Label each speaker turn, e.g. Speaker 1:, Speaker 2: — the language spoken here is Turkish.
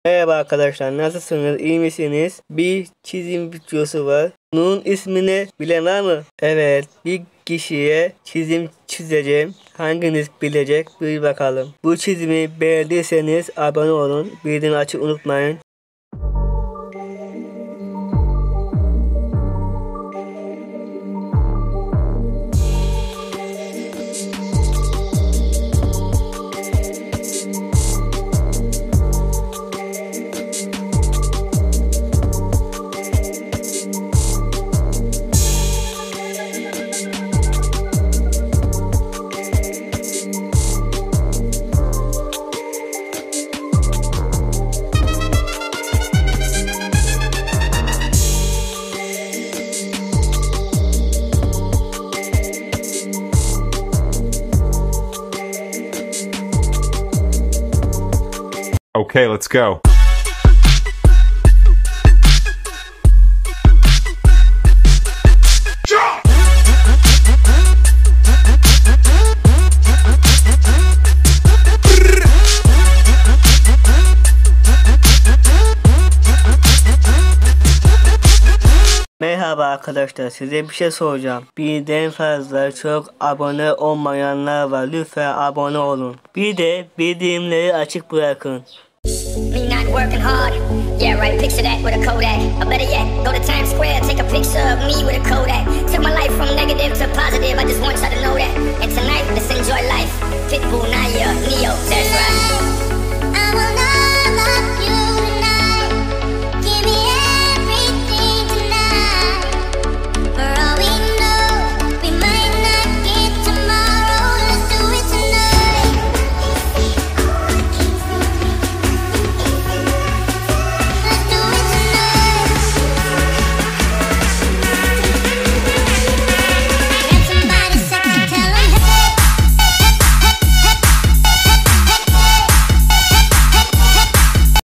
Speaker 1: Merhaba arkadaşlar, nasılsınız, iyi misiniz? Bir çizim videosu var. Bunun ismini bilen var mı? Evet, bir kişiye çizim çizeceğim. Hanginiz bilecek? Bir bakalım. Bu çizimi beğendiyseniz abone olun. Bildirim açmayı unutmayın.
Speaker 2: Okay, let's go.
Speaker 1: Merhaba arkadaşlar, size bir şey soracağım. Birden fazla çok abone olmayanlar var. Lütfen abone olun. Bir de bildirimleri açık bırakın.
Speaker 3: Me not working hard, yeah right, picture that with a Kodak. Or better yet, go to Times Square, take a picture of me with a Kodak. Took my life from negative to positive, I just want y'all to know that. And tonight, let's enjoy life. Pitbull, Naya, Neo, that's right.